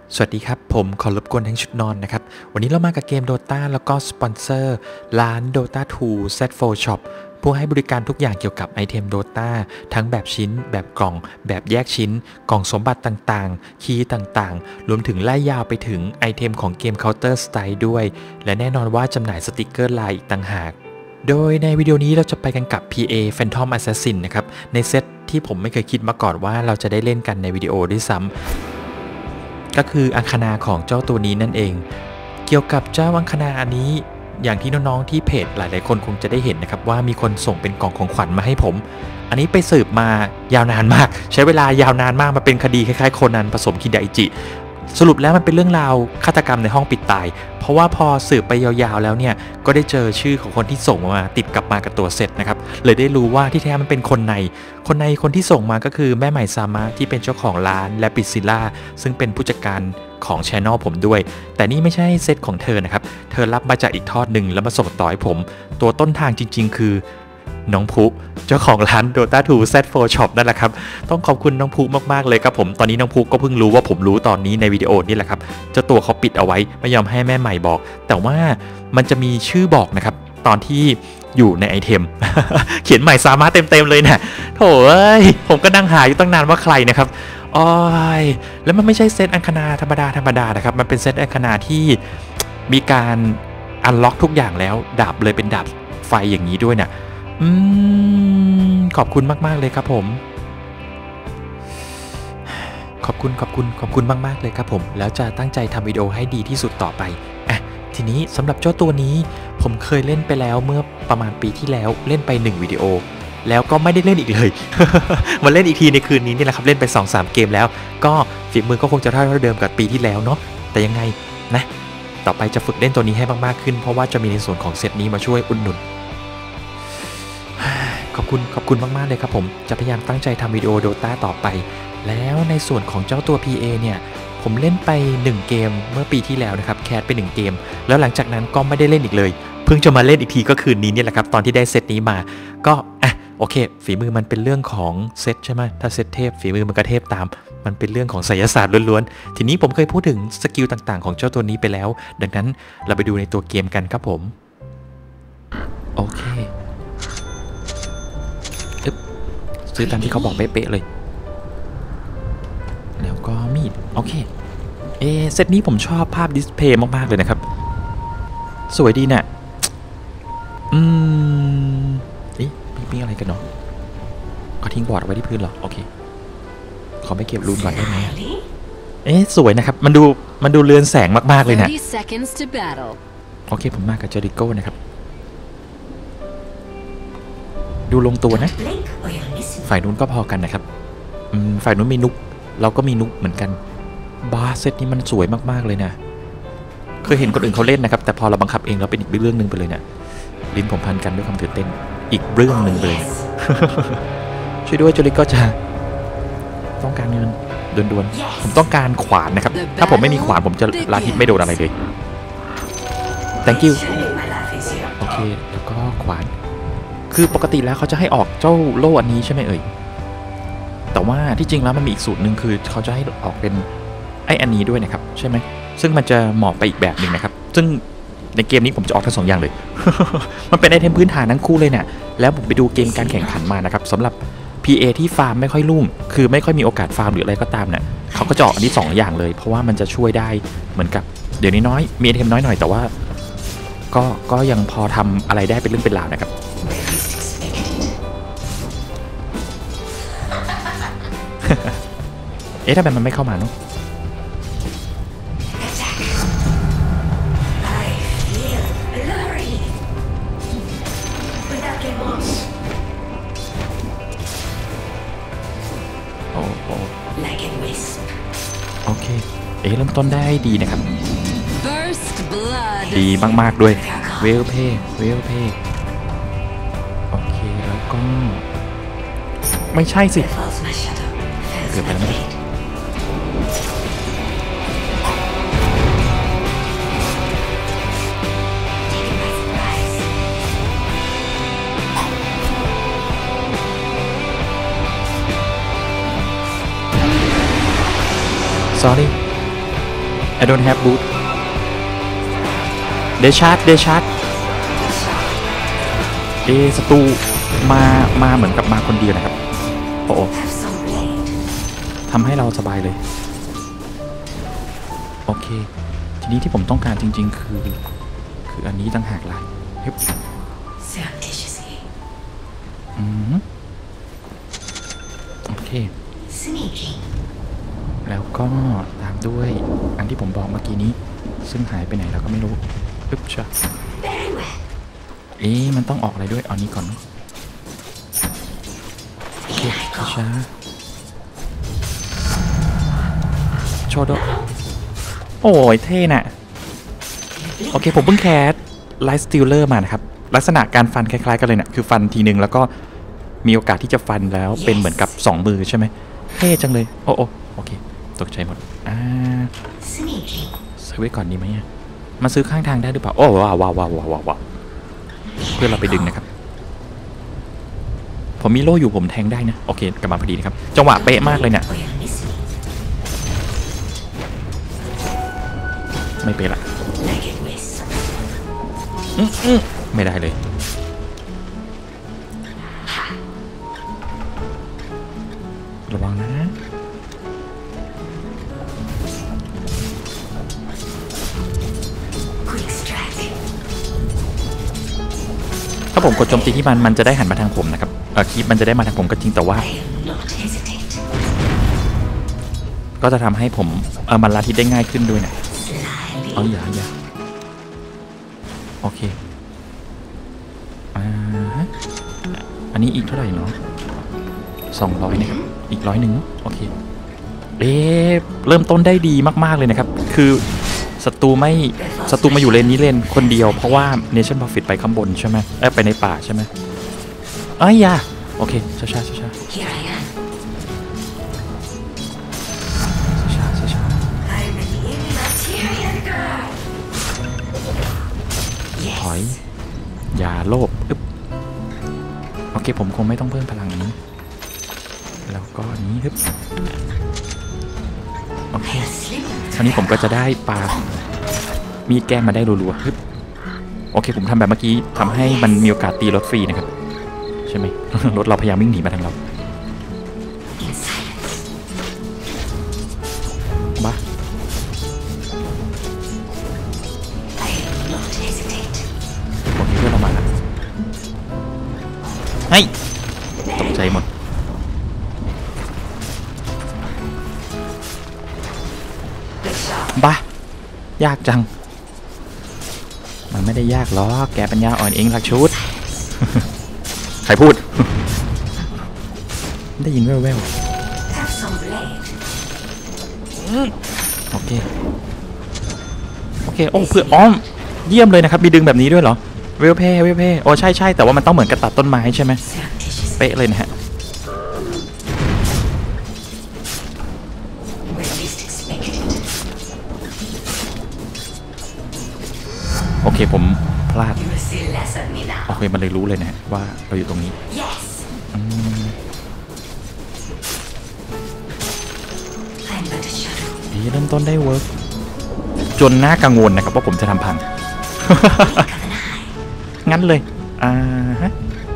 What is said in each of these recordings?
สวัสดีครับผมขอรบกวนทั้งชุดนอนนะครับวันนี้เรามากับเกม Dota แล้วก็สปอนเซอร์ร้าน Dota 2 Z4 Shop ผู้ให้บริการทุกอย่างเกี่ยวกับไอเทม Dota ทั้งแบบชิ้นแบบกล่องแบบแยกชิ้นกล่องสมบัติต่างๆคีย์ต่างๆรวมถึงไล่ยาวไปถึงไอเทมของเกม Counter Strike ด้วยและแน่นอนว่าจำหน่ายสติกเกอร์ลายอีกต่างหากโดยในวิดีโอนี้เราจะไปกันกับ PA Phantom Assassin นะครับในเซตที่ผมไม่เคยคิดมาก่อนว่าเราจะได้เล่นกันในวิดีโอด้วยซ้ำก็คืออังคณาของเจ้าตัวนี้นั่นเองเกี่ยวกับเจ้าอังคณาอันนี้อย่างที่น้องๆที่เพจหลายๆคนคงจะได้เห็นนะครับว่ามีคนส่งเป็นกล่องของขวัญมาให้ผมอันนี้ไปสืบมายาวนานมากใช้เวลายาวนานมากมาเป็นคดีคล้ายๆโคนันผสมคินไดจิสรุปแล้วมันเป็นเรื่องราวฆาตกรรมในห้องปิดตายเพราะว่าพอสืบไปยาวๆแล้วเนี่ยก็ได้เจอชื่อของคนที่ส่งมาติดกลับมากับตัวเสร็จนะครับเลยได้รู้ว่าที่แท้มันเป็นคนที่ส่งมาก็คือแม่ใหม่ซามะที่เป็นเจ้าของร้านและปิซิล่าซึ่งเป็นผู้จัดการของช anel ผมด้วยแต่นี่ไม่ใช่เซตของเธอนะครับเธอรับมาจากอีกทอดหนึ่งแล้วมาส่งต่อให้ผมตัวต้นทางจริงๆคือน้องพุเจ้าของร้าน Dota 2 Z4 Shop นั่นแหละครับต้องขอบคุณน้องพุมากๆเลยครับผมตอนนี้น้องพุก็เพิ่งรู้ว่าผมรู้ตอนนี้ในวิดีโอนี่แหละครับเจ้าตัวเขาปิดเอาไว้ไม่ยอมให้แม่ใหม่บอกแต่ว่ามันจะมีชื่อบอกนะครับตอนที่อยู่ในไอเทม เขียนใหม่สามารถเต็มๆเลยนะโถเอ้ยผมก็นั่งหาอยู่ตั้งนานว่าใครนะครับอ้อยแล้วมันไม่ใช่เซตอังคณาธรรมดานะครับมันเป็นเซตอังคณาที่มีการอันล็อกทุกอย่างแล้วดาบเลยเป็นดาบไฟอย่างนี้ด้วยเนี่ยขอบคุณมากๆเลยครับผมขอบคุณมากๆเลยครับผมแล้วจะตั้งใจทำวิดีโอให้ดีที่สุดต่อไปทีนี้สำหรับเจ้าตัวนี้ผมเคยเล่นไปแล้วเมื่อประมาณปีที่แล้วเล่นไป1วิดีโอแล้วก็ไม่ได้เล่นอีกเลย มาเล่นอีกทีในคืนนี้นี่แหละครับเล่นไป 2-3 เกมแล้วก็ฝีมือก็คงจะเท่าเดิมกับปีที่แล้วเนาะแต่ยังไงนะต่อไปจะฝึกเล่นตัวนี้ให้มากๆขึ้นเพราะว่าจะมีในส่วนของเซตนี้มาช่วยอุดหนุนขอบคุณมากๆเลยครับผมจะพยายามตั้งใจทำวิดีโอ Dota ต่อไปแล้วในส่วนของเจ้าตัว PA เนี่ยผมเล่นไป1เกมเมื่อปีที่แล้วนะครับแคสไป1เกมแล้วหลังจากนั้นก็ไม่ได้เล่นอีกเลยเพิ่งจะมาเล่นอีกทีก็คืนนี้เนี่ยแหละครับตอนที่ได้เซตนี้มาก็โอเคฝีมือมันเป็นเรื่องของเซตใช่ไหมถ้าเซตเทพฝีมือมันก็เทพตามมันเป็นเรื่องของไสยศาสตร์ล้วนๆทีนี้ผมเคยพูดถึงสกิลต่างๆของเจ้าตัวนี้ไปแล้วดังนั้นเราไปดูในตัวเกมกันครับผมโอเคซื้อตามที่เขาบอกเป๊ะๆเลยแล้วก็มีดโอเคเซตนี้ผมชอบภาพดิสเพย์มากๆเลยนะครับสวยดีเนี่ยมีอะไรกันเนาะเขาทิ้งบอร์ดไว้ที่พื้นเหรอโอเคขอไปเก็บรูนก่อนได้ไหมสวยนะครับมันดูเรือนแสงมากๆเลยนะโอเคผมมากับเจอริโก้นะครับดูลงตัวนะฝ่ายนู้นก็พอกันนะครับฝ่ายนู้นมีนุกเราก็มีนุกเหมือนกันบาร์เซตนี้มันสวยมากๆเลยนะเคยเห็นคนอื่นเขาเล่นนะครับแต่พอเราบังคับเองเราเป็นอีกเรื่องนึงไปเลยเนี่ยลิ้นผมพันกันด้วยความตื่นเต้นอีกเรื่องนึงเลย ช่วยด้วยโจลิก็จะต้องการเงินด่วนๆผมต้องการขวานนะครับถ้าผมไม่มีขวานผมจะลาทิตไม่โดนอะไรเลย thank you โอเคแล้วก็ขวานคือปกติแล้วเขาจะให้ออกเจ้าโล่อันนี้ใช่ไหมเอ่ยแต่ว่าที่จริงแล้วมันมีอีกสูตรหนึ่งคือเขาจะให้ออกเป็นอันนี้ด้วยนะครับใช่ไหมซึ่งมันจะเหมาะไปอีกแบบหนึ่งนะครับซึ่งในเกมนี้ผมจะออกทั้ง2 อย่างเลย มันเป็นไอเทมพื้นฐานทั้งคู่เลยเนี่ยแล้วผมไปดูเกมการแข่งขันมานะครับสำหรับ PA ที่ฟาร์มไม่ค่อยรุ่งคือไม่ค่อยมีโอกาสฟาร์มหรืออะไรก็ตามเนี่ยเขาก็จะออกอันนี้2 อย่างเลยเพราะว่ามันจะช่วยได้เหมือนกับเดี๋ยวนี้น้อยมีไอเทมน้อยหน่อยแต่ว่าก็ยังพอทำอะไรได้เป็นเรื่องเป็นราวนะครับทำไมมันไม่เข้ามาเนาะโอเคเริ่มต้นได้ดีนะครับดีมากๆด้วยเวลเพโอเคแล้วก็ไม่ใช่สิเกิดไปแล้วนะsorry I don't have boot เดชาร์ดศัตรูมาเหมือนกับมาคนเดียวนะครับโอ้ทำให้เราสบายเลยโอเคทีนี้ที่ผมต้องการจริงๆคืออันนี้ต่างหากล่ะโอเคแล้วก็ตามด้วยอันที่ผมบอกเมื่อกี้นี้ซึ่งหายไปไหนเราก็ไม่รู้ปึ๊บชะมันต้องออกอะไรด้วยเอานี้ก่อนโอเคช้าโชว์ด้วยโอ้ยเท่น่ะโอเคผมเพิ่งแคสไลท์สติลเลอร์มานะครับลักษณะการฟันคล้ายๆกันเลยเนี่ยคือฟันทีนึงแล้วก็มีโอกาสที่จะฟันแล้วเป็นเหมือนกับ2มือใช่ไหมเท่จังเลยโอเคตกใจหมดซื้อไว้ก่อนดีไหมมาซื้อข้างทางได้หรือเปล่าโอ้ว้าวเพื่อเราไปดึงนะครับผมมีโล่อยู่ผมแทงได้นะโอเคกลับมาพอดีนะครับจังหวะเป๊ะมากเลยเนี่ยไม่เป๊ะละไม่ได้เลยระวังนะถ้าผมกดโจมตีที่มันจะได้หันมาทางผมนะครับคีบมันจะได้มาทางผมก็จริงแต่ว่าก็จะทำให้ผมมันลาทิศได้ง่ายขึ้นด้วยนะอย่าโอเคอันนี้อีกเท่าไหร่เนาะ200นะครับอีก100นึงโอเคเริ่มต้นได้ดีมากๆเลยนะครับคือศัตรูมาอยู่เลนนี้เลนคนเดียวเพราะว่า Nation Profit ไปข้างบนใช่ไหมไปในป่าใช่ไหมอย่าโอเคช้าถอยอย่าโลภโอเคผมคงไม่ต้องเพิ่มพลังนี้แล้วก็นี้โอเคคราวนี้ผมก็จะได้ปามีแก้มมาได้รัวๆโอเคผมทำแบบเมื่อกี้ทำให้มันมีโอกาสตีรถฟรีนะครับใช่ไหม รถเราพยายามวิ่งหนีมาทางเราบ้าโอเคเพื่อนเรามาแล้วเฮ้ยตกใจหมดบ้ายากจังมันไม่ได้ยากหรอกแกปัญญาอ่อนเองหลักชุด ใครพูด ได้ยินแว่วๆโอเคโอ้เพื่อเยี่ยมเลยนะครับมีดึงแบบนี้ด้วยเหรอเวลเพย์โอ้ใช่แต่ว่ามันต้องเหมือนกระตัดต้นไม้ใช่ไหมเป๊ะเลยนะฮะโอเคผมพลาดโอเคมันเลยรู้เลยนะว่าเราอยู่ตรงนี้เริ่มต้นได้เวิร์กจนน่ากังวลนะครับว่าผมจะทำพัง งั้นเลยฮะ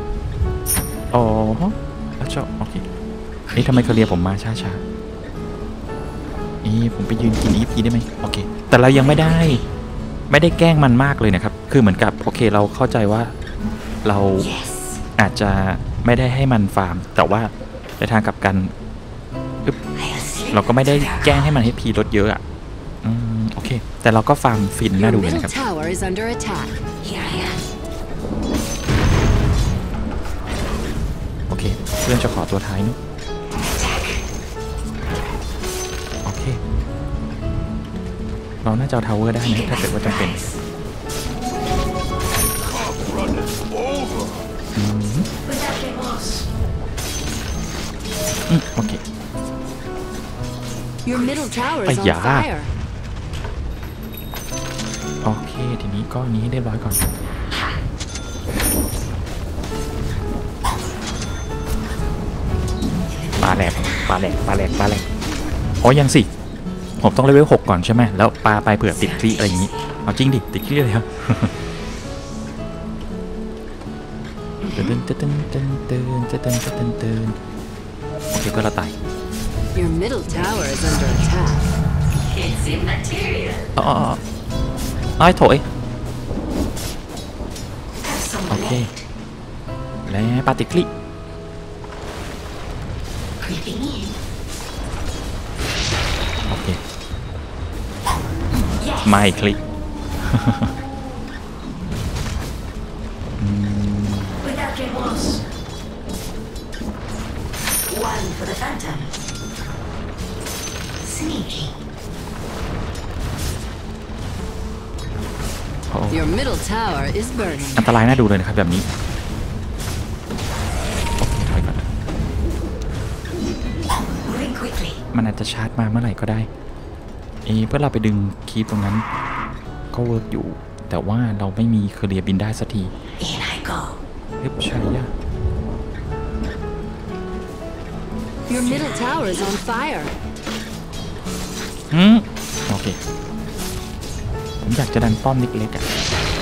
แล้วเจ้าโอเคทำไมเขาเรียกผมมาช้าผมไปยืนกินอีได้ไหมโอเคแต่เรายังไม่ได้แกล้งมันมากเลยนะครับคือเหมือนกับโอเคเราเข้าใจว่าเราอาจจะไม่ได้ให้มันฟาร์มแต่ว่าในทางกลับกันเราก็ไม่ได้แกล้งให้มันให้พีลดเยอะโอเคแต่เราก็ฟาร์มฟินน่าดูเลยนะครับโอเคเพื่อนจะขอตัวท้ายนุ๊กโอเคเราน่าจะเอาทาวเวอร์ได้นะถ้าเกิดว่าจำเป็นโอเคไปอย่าโอเคทีนี้ก็นี้เรียบร้อยก่อนปลาแหลกอ๋อยังสิผมต้องเลเวล6ก่อนใช่ไหมแล้วปาไปเผื่อติดคลีอะไรอย่างนี้เอาจริงดิติดคลีเลยครับโอเคก็ละตาย Your middle tower is under attack. อ๋อไอ้โถยโอเคและปาติคลีโอเคไม่คลิก Your middle tower is burning. อันตรายน่าดูเลยนะครับแบบนี้โอเคถอยก่อนมันอาจจะชาร์จมาเมื่อไหร่ก็ได้เพื่อเราไปดึงคีย์ตรงนั้นก็เวิร์กอยู่แต่ว่าเราไม่มีเคลียร์บินได้สักทีใช่ยะ Your middle tower is on fire. โอเคผมอยากจะดันป้อมเล็กๆอ่ะ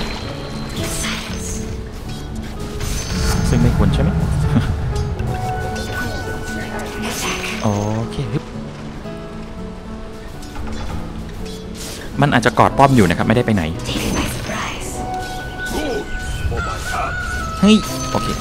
ซึ่งไม่ควรใช่ไหม โอเคมันอาจจะกอดป้อมอยู่นะครับไม่ได้ไปไหนเฮ้ยโอเค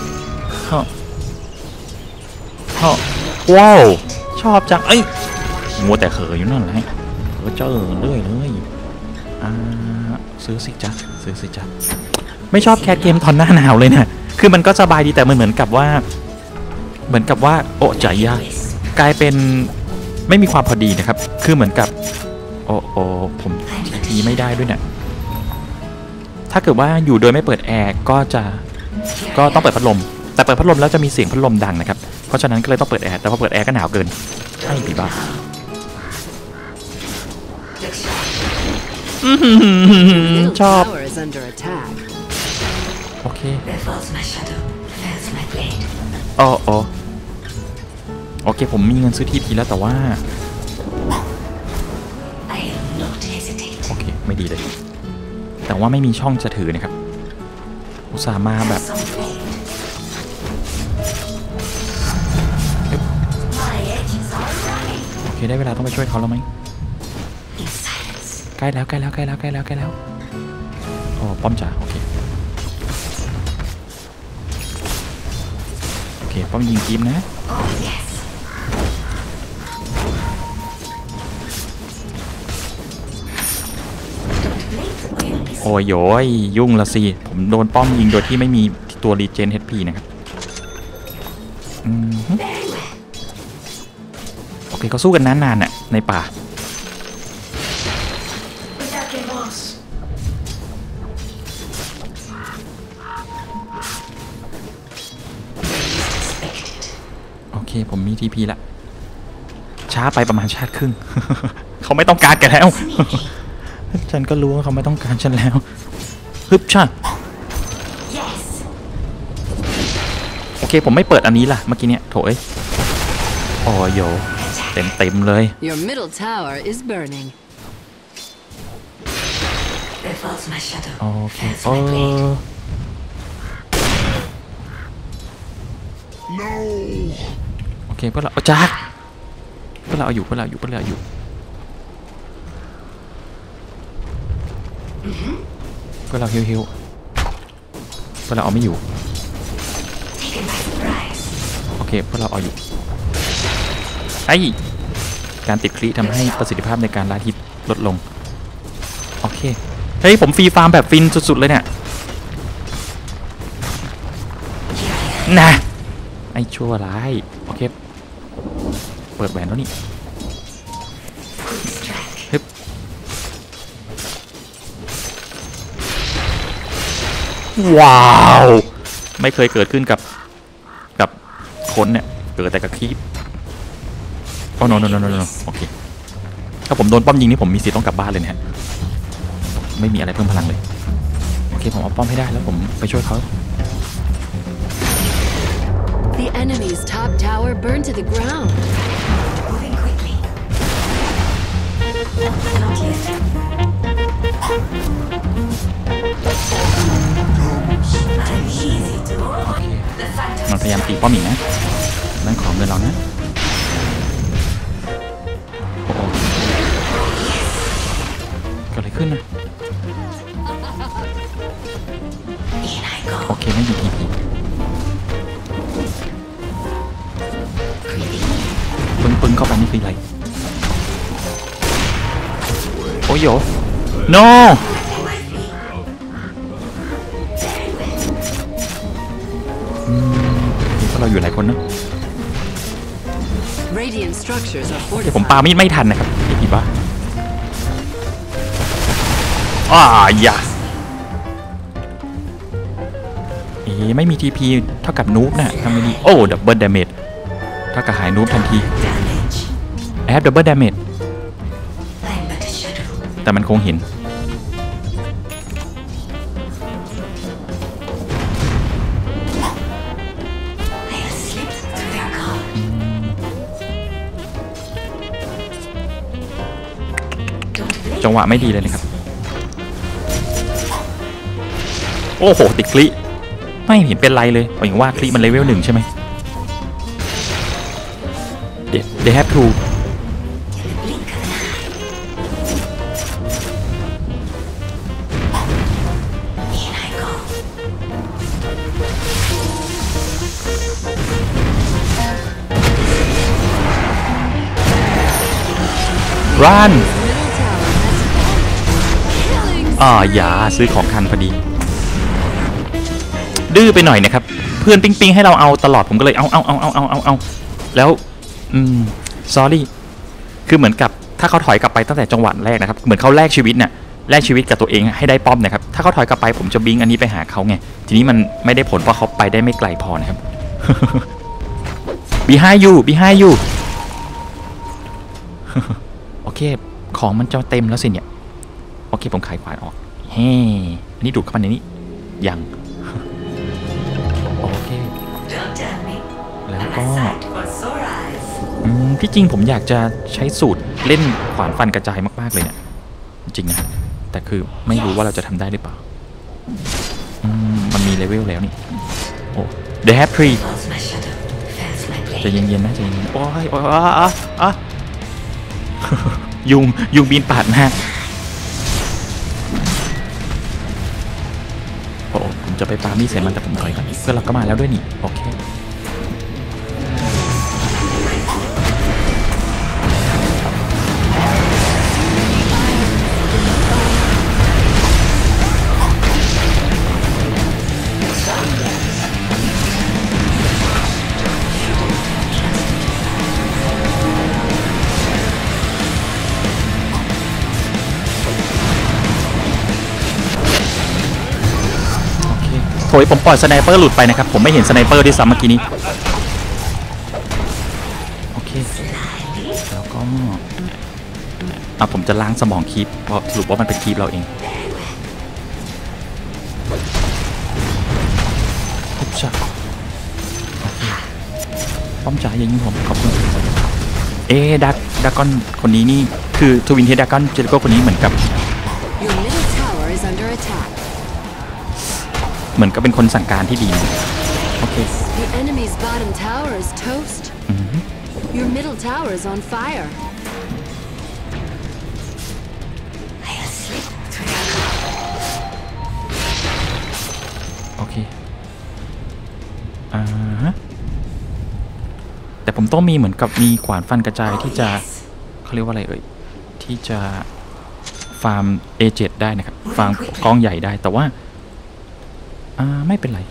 ว้าวชอบจังมัวแต่เขยอยู่นั่นแหละเจอเรื่อยเลยซื้อสิจ๊ะไม่ชอบแคสเกมตอนหน้าหนาวเลยนะคือมันก็สบายดีแต่มันเหมือนกับว่าโอ้ใจยากกลายเป็นไม่มีความพอดีนะครับคือเหมือนกับโอ้ผมทีไม่ได้ด้วยเนี่ยถ้าเกิดว่าอยู่โดยไม่เปิดแอร์ก็ต้องเปิดพัดลมแต่เปิดพัดลมแล้วจะมีเสียงพัดลมดังนะครับเพราะฉะนั้นก็เลยต้องเปิดแอร์แต่พอเปิดแอร์ก็หนาวเกินใช่ปีบ้าชอบโอเคโอเคผมมีเงินซื้อทีพีแล้วแต่ว่าโอเคไม่ดีเลยแต่ว่าไม่มีช่องจะถือนะครับอุตส่าห์มาแบบโอเคได้เวลาต้องไปช่วยเขาแล้วไหมใกล้แล้วโอ้ป้อมจ๋าโอเคป้อมยิงทีมนะโอ้ยโยยุ่งละสิผมโดนป้อมยิงโดยที่ไม่มีตัวรีเจน HP นะครับโอเคเขาสู้กันนานๆน่ะในป่าโอเคผมมี TP ละช้าไปประมาณชาติครึ่ง เขาไม่ต้องการกันแล้ว ฉันก็รู้ว่าเขาไม่ต้องการฉันแล้วฮึบช่าโอเคผมไม่เปิดอันนี้ล่ะเมื่อกี้เนี่ยโถยโอ้โยเต็มเลย Your middle tower is burning. โอเคโอเคเพื่อนเราจ้าเพื่อนเราอยู่เพื่อนเราฮิวเพื่อนเราเอาไม่อยู่โอเคเพื่อนเราเอาอยู่การติดคลีทำให้ประสิทธิภาพในการล่าฮิตลดลงโอเคเฮ้ยผมฟรีฟาร์มแบบฟินสุดๆเลยเนี่ยนะไอ้ชั่วร้ายโอเคเปิดแหวนแล้วนี่ฮึบว้าวไม่เคยเกิดขึ้นกับคนเนี่ยเกิดแต่กับคีบโอ้โนโอเคถ้าผมโดนป้อมยิงนี่ผมมีสิทธิ์ต้องกลับบ้านเลยนะฮะไม่มีอะไรเพิ่มพลังเลยโอเคผมเอาป้อมให้ได้แล้วผมไปช่วยเขา The enemy's top tower burned to the ground. มันพยายามตีป้อมอีกนะนั่นของเงินเรานะโอ้โหเกิดอะไรขึ้นนะโอเคไม่มีทีพีปึ้งเข้าไปนี่คืออะไรโอ้ยโย no นี่ก็เราอยู่หลายคนเนอะแต่ผมปามีดไม่ทันนะครับเห็นปะอย่าไม่มีทีพีเท่ากับนูบนะทำไงดีโอ้ดับเบิลดาเมจเท่ากับหายนูบทันทีแอปดับเบิลดาเมจแต่มันคงเห็นจังหวะไม่ดีเลยนะครับโอ้โหติดคลิไม่เห็นเป็นไรเลยหมายถึงว่าคลิมันเลเวล 1ใช่ไหมthey have to run อย่าซื้อของทันพอดีดื้อไปหน่อยนะครับเพื่อนปิ๊งให้เราเอาตลอดผมก็เลยเอาแล้วsorry คือเหมือนกับถ้าเขาถอยกลับไปตั้งแต่จังหวะแรกนะครับเหมือนเขาแลกชีวิตน่ะแลกชีวิตกับตัวเองให้ได้ป้อมนะครับถ้าเขาถอยกลับไปผมจะบิงอันนี้ไปหาเขาไงทีนี้มันไม่ได้ผลเพราะเขาไปได้ไม่ไกลพอนะครับ behind you โอเคของมันจะเต็มแล้วสิเนี่ยโอเคผมขายขวานออกเฮ้อันนี้ดูดเข้ามาในนี้ยังโอเคแล้วก็ที่จริงผมอยากจะใช้สูตรเล่นขวานฟันกระจายมากๆเลยเนี่ยจริงนะแต่คือไม่รู้ว่าเราจะทำได้หรือเปล่ามันมีเลเวลแล้วนี่โอ้ they have tree จะเย็นๆนะจะเย็นๆโอ้ยยุงบินปาดหน้าโอ้ผมจะไปปามีดใส่มันแต่ผมถอยก่อนเพื่อนเราก็มาแล้วด้วยนี่โอเคโถยผมปล่อยสไนเปอร์หลุดไปนะครับผมไม่เห็นสไนเปอร์ด้วยซ้ำเมื่อกี้นี้โอเคแล้วก็ผมจะล้างสมองคีปเพราะสรุปว่ามันเป็นคีปเราเองทุบชักโอเคป้อมจ๋าอย่างนี้ผมขอบคุณดักกอนคนนี้นี่คือทวินเฮดดักกอนเจริโก้คนนี้เหมือนกับเหมือนกับเป็นคนสั่งการที่ดีโอเค The enemy's bottom tower is toast. Your middle tower is on fire. โอเคแต่ผมต้องมีเหมือนกับมีขวานฟันกระจายที่จะเขาเรียกว่าอะไรที่จะฟาร์ม A7 ได้นะครับฟาร์มกองใหญ่ได้แต่ว่าไม่เป็นไร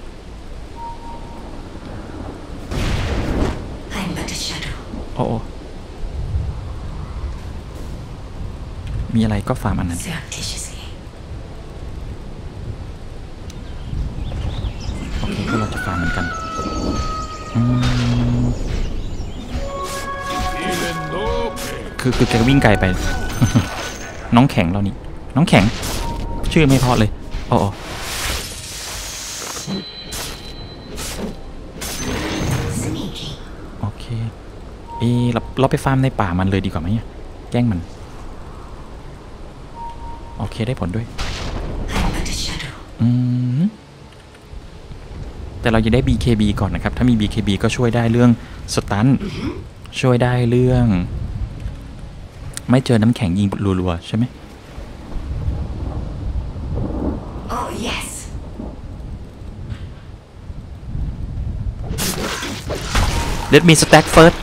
โอ้มีอะไรก็ฟาร์มอันนั้นโอเคก็เราจะฟาร์มเหมือนกันคือแกวิ่งไกลไป น้องแข็งเรานี่น้องแข็งชื่อไม่พอเลยโอ้โอเคเราไปฟาร์มในป่ามันเลยดีกว่าไหมแกล้งมันโอเคได้ผลด้วยแต่เราจะได้ BKB ก่อนนะครับ ถ้ามี BKB ก็ช่วยได้เรื่องสตันช่วยได้เรื่องไม่เจอน้ำแข็งยิงรัวๆใช่ไหมLet me stack first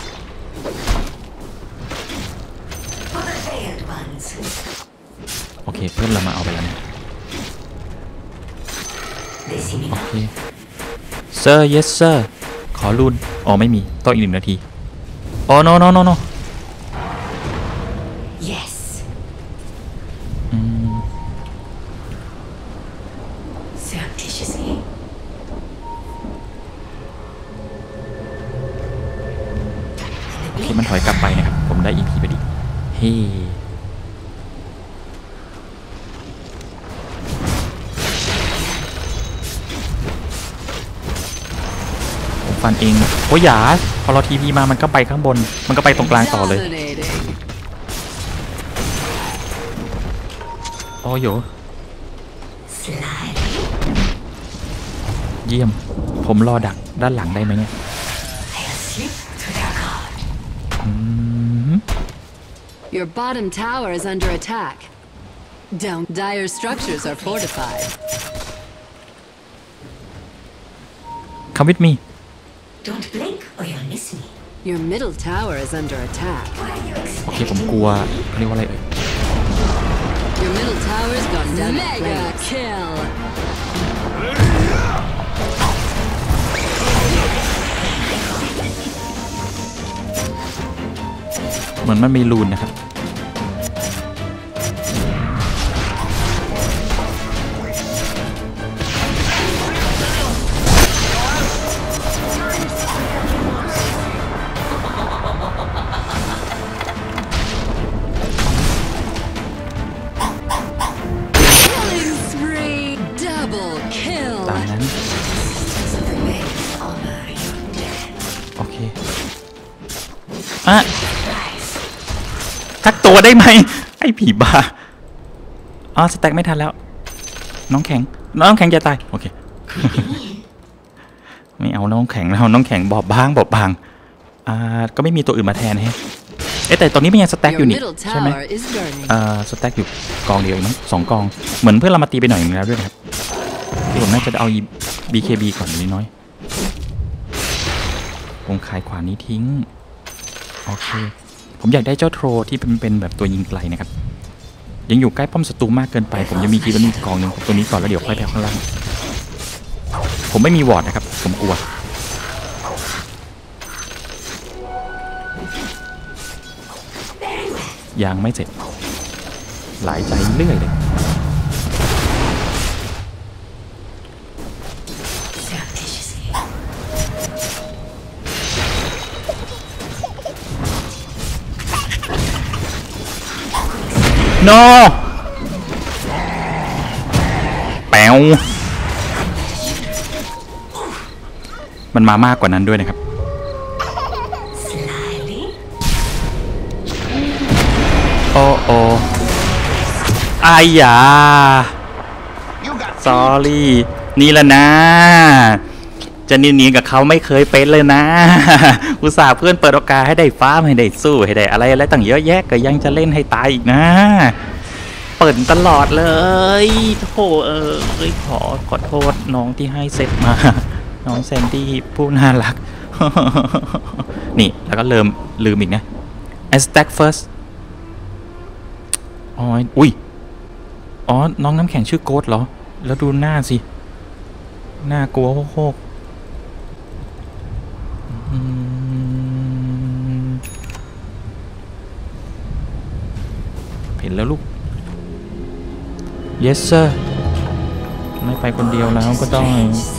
โอเคเพื่อนเรามาเอาไปแล้วเนี่ยโอเค Sir yes sir ขอรุนอ๋อไม่มีต้องอีก1 นาทีอ๋อ no no no no Yes. โอเคมันถอยกลับไปนะครับผมได้ EP พอดีเฮ้ผมฟันเองโอ้ยหยาพอเราทีพีมามันก็ไปข้างบนมันก็ไปตรงกลางต่อเลยโอ้โยเยี่ยมผมรอดักด้านหลังได้ไหมเนี่ย Your bottom tower is under attack. Down. Dire structures are fortified. Come with me. Don't blink or you'll miss me. Your middle tower is under attack. โอเคผมกลัวเขาเรียกว่าอะไรเอ่ย Your middle tower's gone down. Mega kill. เหมือนมันมีรูนนะครับตามนั้นโอเคอ่ะทักตัวได้ไหมไอ้ผีบ้าอ๋อสแต็กไม่ทันแล้วน้องแข็งจะตายโอเค ไม่เอาน้องแข็งแล้วน้องแข็งบอบบางก็ไม่มีตัวอื่นมาแทนฮะแต่ตอนนี้มันยังสแต็กอยู่นี่ใช่ไหมสแต็กอยู่กองเดียวมั้ง2 กองเหมือนเพื่อนเรามาตีไปหน่อยนึงแล้วด้วยครับที่ผมน่าจะเอา BKB ก่อนนิดน้อยผมขายขวานนี้ทิ้งโอเคผมอยากได้เจ้าโทรที่เป็นแบบตัวยิงไกลนะครับยังอยู่ใกล้ป้อมศัตรูมากเกินไปผมจะมีคีย์เป็นกองหนึ่งตัวนี้ก่อนแล้วเดี๋ยวค่อยไปข้างล่างผมไม่มีวอร์ดนะครับผมกลัวยังไม่เสร็จหลายใจเรื่อยเลยNo แป๋วมันมามากกว่านั้นด้วยนะครับโอ้อายา sorry นี่แหละนะจะเนียนๆกับเขาไม่เคยเป็นเลยนะอุตส่าห์เพื่อนเปิดโอกาสให้ได้ฟ้าให้ได้สู้ให้ได้อะไรต่างเยอะแยะก็ยังจะเล่นให้ตายอีกนะเปิดตลอดเลยโธ่ขอโทษน้องที่ให้เซตมาน้องแซนดี้ผู้น่ารัก นี่แล้วก็ลืมอีกนะ I stack first อุ้ยน้องน้ำแข็งชื่อโกดเหรอแล้วดูหน้าสิน่ากลัวโคกเห็นแล้วลูก yes sir ไม่ไปคนเดียวแล้วก็ต้อง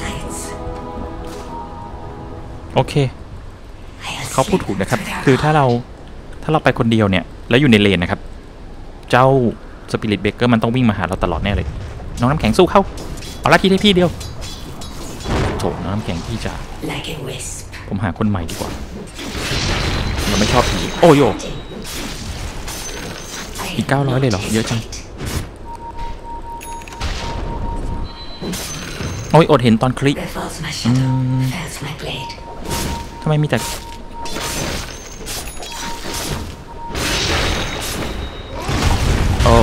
โอเคเขาพูดถูกนะครับคือถ้าเราไปคนเดียวเนี่ยแล้วอยู่ในเลนนะครับเจ้าสปิริตเบเกอร์มันต้องวิ่งมาหาเราตลอดแน่เลยน้องน้ำแข็งสู้เข้าเอาละทีให้พี่เดียวโถน้องน้ำแข็งพี่จ๋าผมหาคนใหม่ดีกว่าเราไม่ชอบผีโอ้โยอีก900เลยเหรอเยอะจังโอ้ยอดเห็นตอนคลิก Where falls my shadow, falls my blade. ทำไมมีแต่โอ้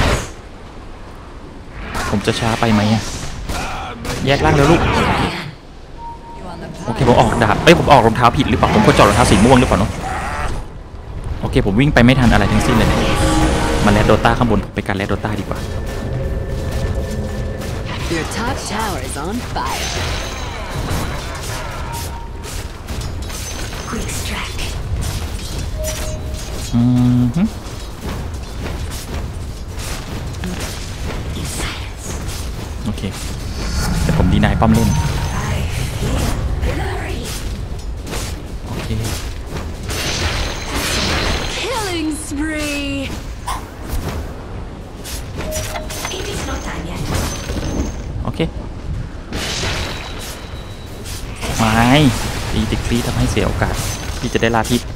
ผมจะช้าไปไหมอะแยกล่างแล้วลูกโอเคผมออกดาบผมออกรองเท้าผิดหรือเปล่าผมควรจอดรองเท้าสีม่วงหรือเปล่าเนาะโอเคผมวิ่งไปไม่ทันอะไรทั้งสิ้นเลยมาแลดโดต้าข้างบนผมไปการแลดโดต้าดีกว่า Your top tower is on fire. Quick strike. ฮึ In silence. โอเคแต่ผมดีนายป้อมเล่น Glory. โอเค Killing spree. It is not time yet. โอเคไม่ตีติ๊กซี่ทำให้เสียโอกาสที่จะได้ลาทิพย์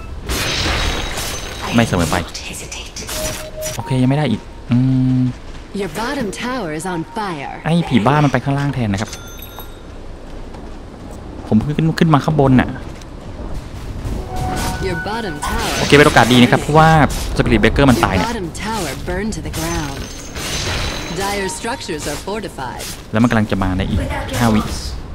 ไม่เสมอไป Don't hesitate. โอเคยังไม่ได้อีก Your bottom tower is on fire. ไอ้ผีบ้ามันไปข้างล่างแทนนะครับผมเพิ่งขึ้นมาข้างบนน่ะ Your bottom tower. โอเคเป็นโอกาสดีนะครับเพราะว่าสปิริตเบเกอร์มันตาย Your เนี่ย bottom tower burned to the ground. Dire structures are fortified. แล้วมันกำลังจะมาในอีก5 วิ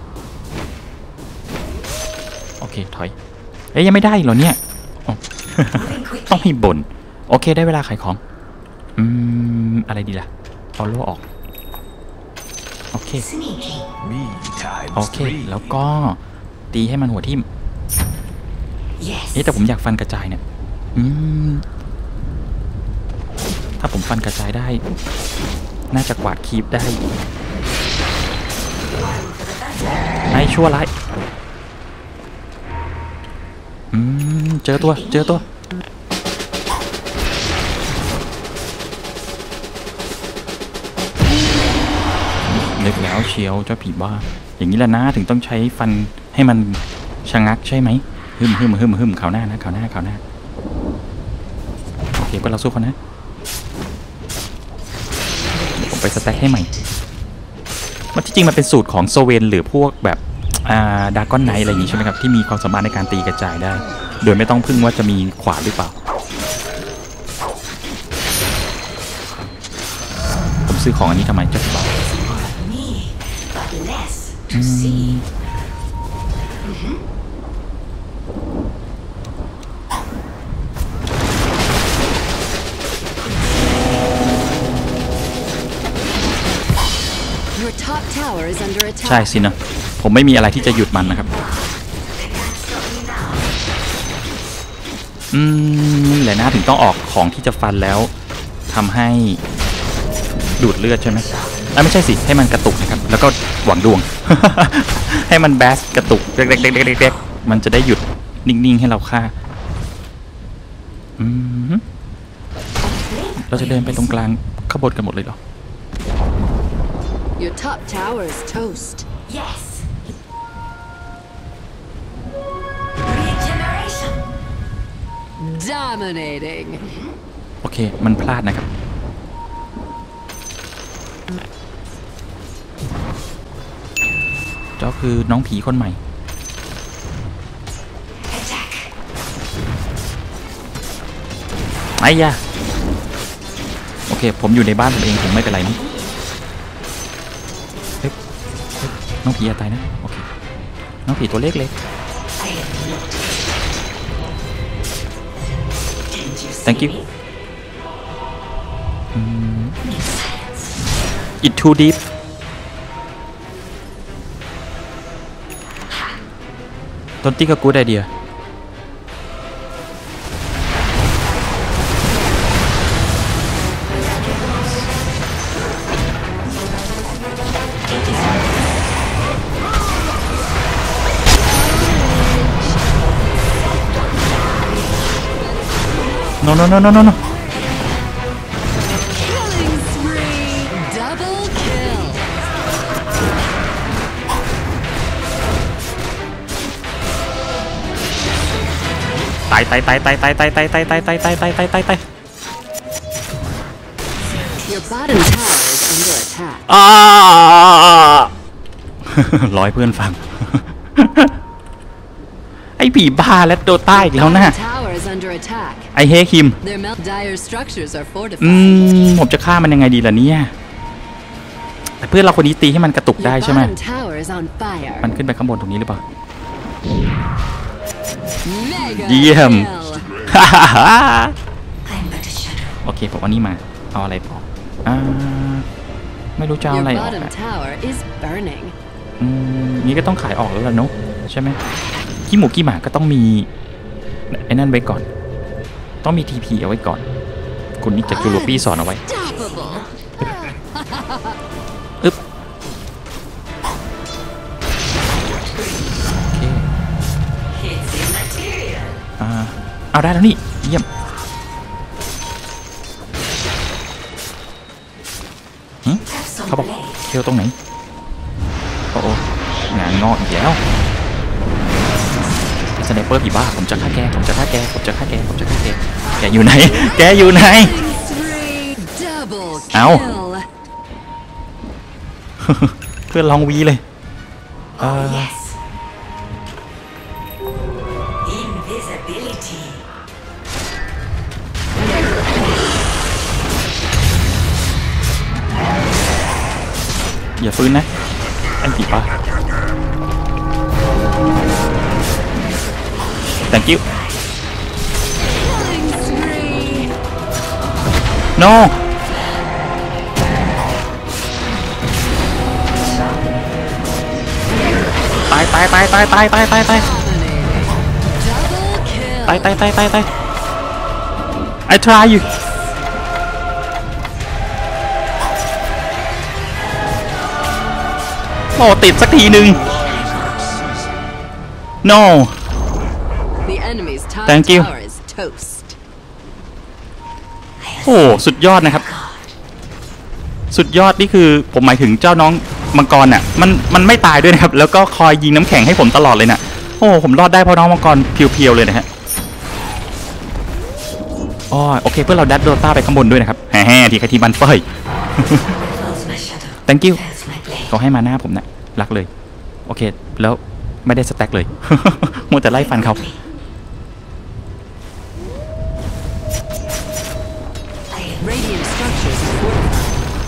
โอเคถอยยังไม่ได้เหรอเนี่ยต้องมีบ่นโอเคได้เวลาขายของอะไรดีล่ะเอาโล่ออกโอเค Sneaky. โอเคแล้วก็ตีให้มันหัวทิ่ม Yes. แต่ผมอยากฟันกระจายเนี่ยถ้าผมฟันกระจายได้น่าจะกวาดคีปได้ไอ้ชั่วร้ายเจอตัวนึกแล้วเชียวเจ้าผีบ้าอย่างนี้แหละนะถึงต้องใช้ฟันให้มันชะงักใช่ไหมหึมข่าวหน้านะข่าวหน้าโอเคก็เราสู้เขานะเดี๋ยวผมไปสแต็กให้ใหม่มันที่จริงมันเป็นสูตรของโซเวนหรือพวกแบบดากอนไนท์อะไรอย่างนี้ใช่ไหมครับที่มีความสามารถในการตีกระจายได้โดยไม่ต้องพึ่งว่าจะมีขวานหรือเปล่าผมซื้อของอันนี้ทำไมเจ้าผีบ้า Me, but less to see. Your top tower is under ใช่ attack. สินะผมไม่มีอะไรที่จะหยุดมันนะครับนี่แหละนะถึงต้องออกของที่จะฟันแล้วทำให้ดูดเลือดใช่ไหมไม่ใช่สิให้มันกระตุกนะครับแล้วก็หวังดวง ให้มันแบสกระตุกเล็กๆๆมันจะได้หยุดนิ่งๆให้เราฆ่าเราจะเดินไปตรงกลางขบวนกันหมดเลยเหรอ Your top tower is toast. Yes. Regeneration. Dominating. โอเคมันพลาดนะครับเจ้าคือน้องผีคนใหม่ Attack. ไอ้ยะโอเคผมอยู่ในบ้านผมเองผมไม่เป็นไรนี่น้องผีอย่าตายนะโอเคน้องผีตัวเล็ก I am not. Didn't you see Thank you. me? In silence. it too deep ต้นตี้ก็กูดไอเดียno Killing spree. Double kill. ตาย Your bottom tower is under attack. อ่าร้อยเพื่อนฟัง ไอ้ผีบ้าและโดต้าอีกแล้วนะ Bottom tower is under attack. ไอเฮคิม Their dire structures are fortified. ผมจะฆ่ามันยังไงดีล่ะเนี่ยแต่เพื่อนเราคนนี้ตีให้มันกระตุก Your ได้ใช่ไหม bottom tower is on fire. มันขึ้นไปข้างบนตรงนี้หรือเปล่า Mega เยี่ยม kill. I'm but a shadow. โอเคผมเอานี่มา เอาอะไรต่อไม่รู้จะเอา Your อะไรออก bottom tower is burning. นี่ก็ต้องขายออกแล้วล่ะเนอะใช่ไหมขี้หมูขี้หมาก็ต้องมีไอ้นั่นไว้ก่อน ต้องมีทีพีเอาไว้ก่อน คุณนิกจากจูโรปี้สอนเอาไว้ Unstoppable. อึ๊บโอเค It's immaterial. เอาได้แล้วนี่เยี่ยม Have some เขาบอก blade. เคียวตรงไหนโอ้โหงานงอกอีกแล้วสไนเปอร์ผีบ้าผมจะฆ่าแกผมจะฆ่าแกผมจะฆ่าแกผมจะฆ่าแกแกอยู่ไหนแกอยู่ไหน Three double Ow. kill. เพื่อนลองวีเลย Yes. Invisibility. อย่าฟื้นนะไอ้ผีบ้า thank you Killing spree. no ตายตายตายตายตายตายตายตาย Dominating. Double kill. ตายตายตายตายตาย I try you โอ้ติดสักทีหนึ่ง no The enemy's top Thank you. tower is toast. โอ้สุดยอดนะครับ สุดยอดนี่คือผมหมายถึงเจ้าน้องมังกรน่ะมันไม่ตายด้วยนะครับ แล้วก็คอยยิงน้ำแข็งให้ผมตลอดเลยน่ะโอ้ผมรอดได้เพราะน้องมังกรเพียวๆเลยนะฮะอ๋อโอเคเพื่อเราดัดโดต้าไปข้างบนด้วยนะครับแฮ่ๆทีใครทีมันเฟย Follows my shadow. thank you Follows my blade. เขาให้มาหน้าผมนะรักเลย โอเค แล้วไม่ได้สแต็กเลย มัวแต่ไล่ฟันเขา Radiant structures are fortified.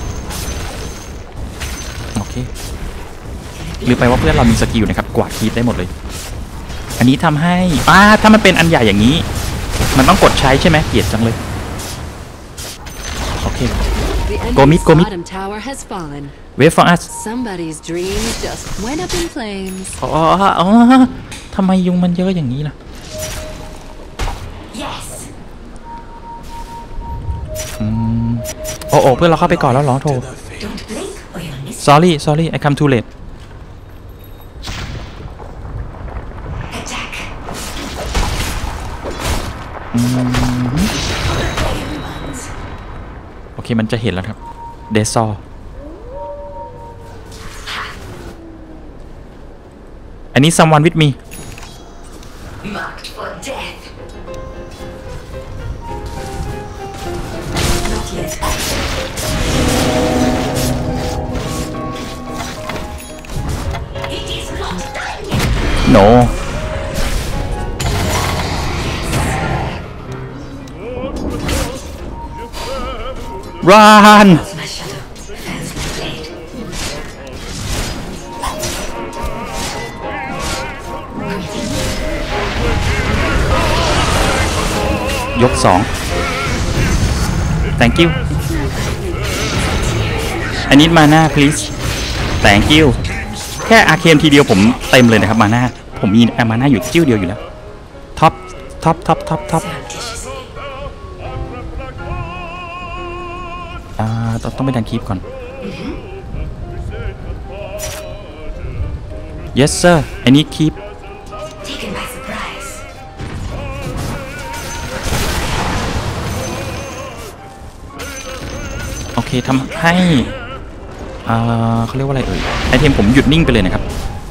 โอเคลืมไปว่าเพื่อนเรามีสกิลนะครับกวาดคีบได้หมดเลย อันนี้ทำให้ถ้ามันเป็นอันใหญ่อย่างนี้ มันต้องกดใช้ใช่ไหมเกลียดจังเลย โอเค The Go enemy's meet, go meet. bottom tower has fallen. wait for us Somebody's dreams just went up in flames. อ๋อทำไมยุงมันเยอะอย่างนี้ล่ะ Yes. โอ้เพื่อนเราเข้าไปก่อนแล้วเหรอโท Don't blink or you'll miss. sorry I come too late Attack. โอเคมันจะเห็นแล้วครับเดซออันนี้ someone with me Marked for death. Not yet. It is not done yet. no run Follows my shadow. Follows my blade. ยก2 thank you อันนี้มาหน้า please thank you แค่อาร์เคนทีเดียวผมเต็มเลยนะครับมาหน้าผมมีมาหน้าอยู่จิ้วเดียวอยู่แล้วท็อป Surreptitiously. ต้องไปดันคีปก่อน yes sir I need keep Taken by surprise. โอเคทำให้เขาเรียกว่าอะไรเอ่ยไอเทมผมหยุดนิ่งไปเลยนะครับ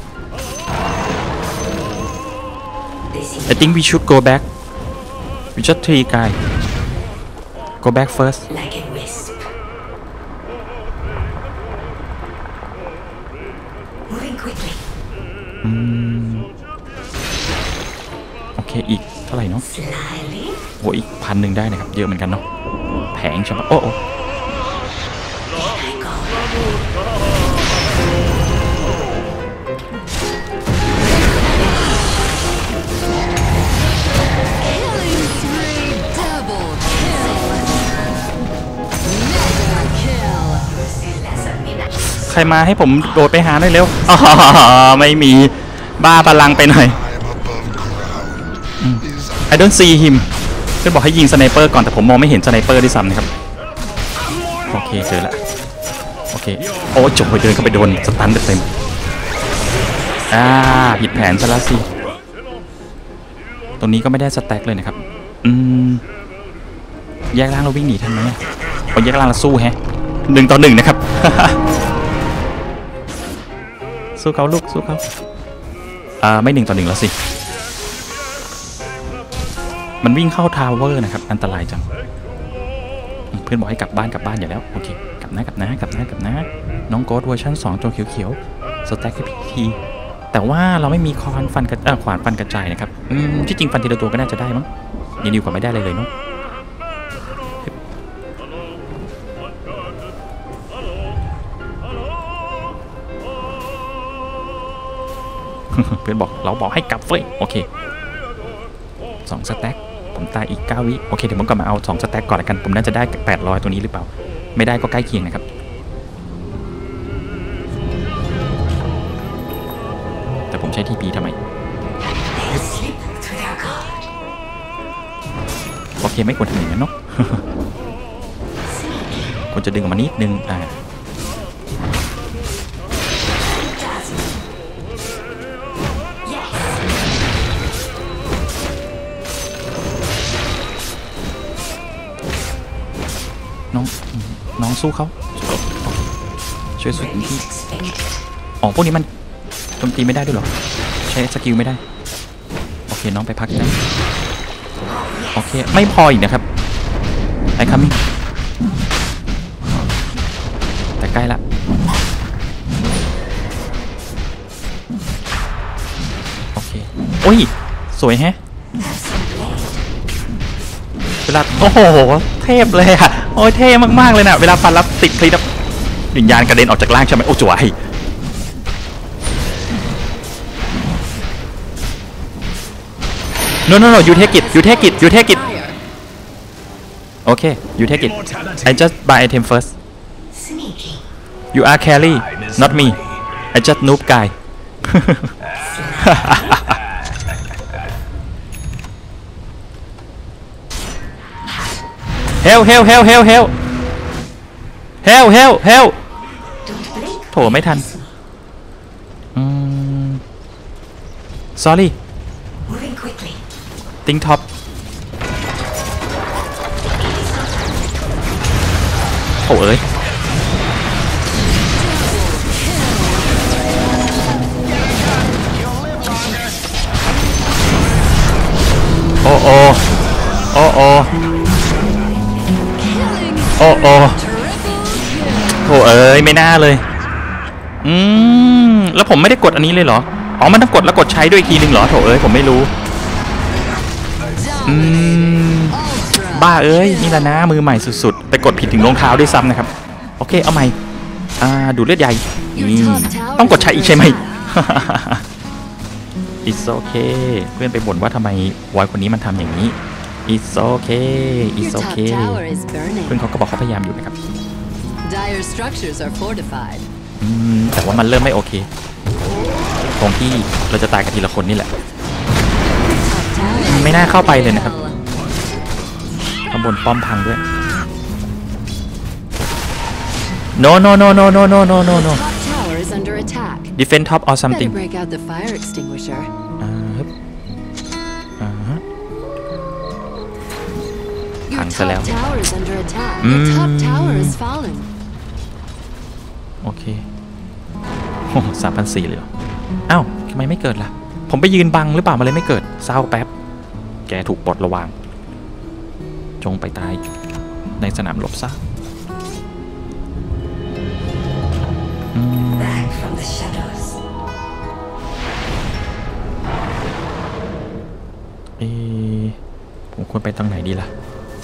They see I think we should go back we just 3 guy go back first like a wisp. Moving quickly. โอเคอีกเท่าไหร่เนาะ Slyly. โอ้อีก1,000ได้นะครับเยอะเหมือนกันเนาะแผงใช่ไหมโอ้ Killing spree, double kill. Mega kill. Lesson in ใครมาให้ผมโดดไปหาหน่อยเร็วอ๋อไม่มีบ้าพลังไปหน่อยI don't see him เพื่อนบอกให้ยิงสไนเปอร์ก่อนแต่ผมมองไม่เห็นสไนเปอร์ด้วยซ้ำนะครับโอเคเจอละโอเคโอ้จบไปเดินเข้าไปโดนสตันเต็มผิดแผนซะแล้วสิตรงนี้ก็ไม่ได้สแต็กเลยนะครับแยกล่างเราวิ่งหนีทันไหมเอาแยกล่างเราสู้แฮะ1-1นะครับ สู้เขาลูกสู้เขาไม่1-1แล้วสิมันวิ่งเข้าทาวเวอร์นะครับอันตรายจังเพื่อนบอกให้กลับบ้านอย่าแล้วโอเคกลับนะน้องโกดเวอร์ชัน2ตัวเขียวๆสแต็กให้พีทีแต่ว่าเราไม่มีขวานฟันกระจายนะครับที่จริงฟันทีละตัวก็น่าจะได้มั้งยังดีกว่าไม่ได้เลยเนาะเพื่อนบอกเราบอกให้กลับเฟ้ยโอเค2สแต็กผมตายอีก9 วิโอเคเดี๋ยวผมกลับมาเอา2สแต็กก่อนละกันผมน่าจะได้800ตัวนี้หรือเปล่าไม่ได้ก็ใกล้เคียงนะครับแต่ผมใช้ทีพีทำไม They'll slip to their guard. โอเคไม่ควรทำอย่างนั้นเนาะ ควรจะดึงออกมานิดนึงน้องสู้เขาช่วยสุดที่พวกนี้มันโจมตีไม่ได้ด้วยหรอใช้สกิลไม่ได้โอเคน้องไปพักได้โอเคไม่พออีกนะครับไอ้คัมมิ่งแต่ใกล้ละโอเคโอ้ยสวยแฮะเวลาโอ้โหเทพเลยอะโอ้ยเท่มากๆเลยนะเวลาฟันรับติดคลีดวิญญาณกระเด็นออกจากร่างใช่ไหมโอ้จ๋วยno you take it okay you take it I just buy item first Sneaky. you are carry not me I just noob guy help โถไม่ทันsorry Moving quickly. ติ้งท็อปโถเอ้ยโอ้โถเอ้ยไม่น่าเลยแล้วผมไม่ได้กดอันนี้เลยเหรอมันต้องกดแล้วกดใช้ด้วยอีกทีนึงเหรอโถเอ้ยผมไม่รู้บ้าเอ้ยนี่ละนะมือใหม่สุดๆไปกดผิดถึงรองเท้าด้วยซ้ำนะครับโอเคเอาใหม่ดูเลือดใหญ่ต้องกดใช้อีกใช่ไหม It's okay เพื่อนไปบ่นว่าทำไมวอยคนนี้มันทำอย่างนี้ It's okay Your top tower is เพื่อน burning. เขาก็บอกเขาพยายามอยู่นะครับ Dire structures are fortified. แต่ว่ามันเริ่มไม่โอเคตรงที่เราจะตายกันทีละคนนี่แหละ Top tower. ไม่น่าเข้าไปเลยนะครับข้างบนป้อมพังด้วย no Top tower is under attack. defend top or Better something break out the fire extinguisher. พั Your งซะแล้ว top tower is under attack. The top tower is falling. โอเคโอ้3,400เลยเหรออ้าวทำไมไม่เกิดล่ะผมไปยืนบังหรือเปล่ามาเลยไม่เกิดเศร้าแป๊บแกถูกปลดระวางจงไปตายในสนามรบซะ Back from the shadows. ผมควรไปทางไหนดีล่ะ